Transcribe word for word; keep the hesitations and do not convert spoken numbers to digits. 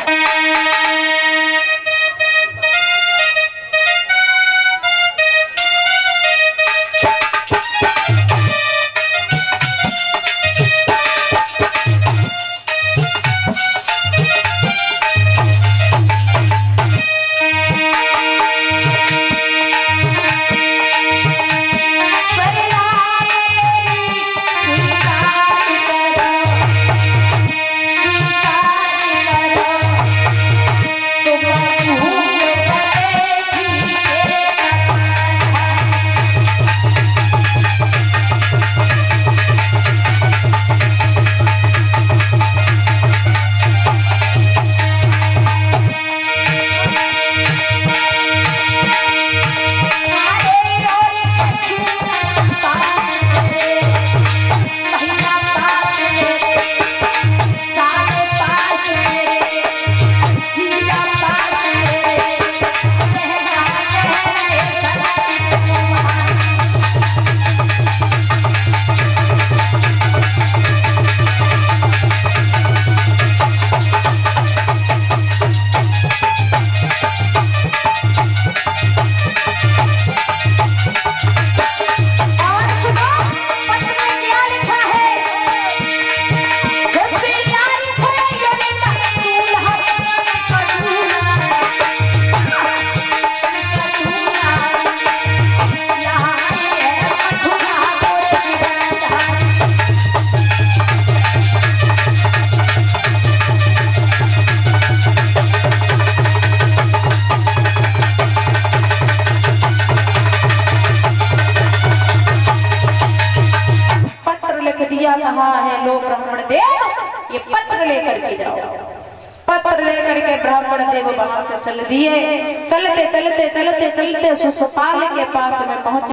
कहाँ है लो ब्राह्मण देव, ये पत्र लेकर के जाओ। पत्र लेकर के ब्राह्मण देव वहां से चल दिए। चलते चलते चलते चलते सुसपाल के पास में पहुंच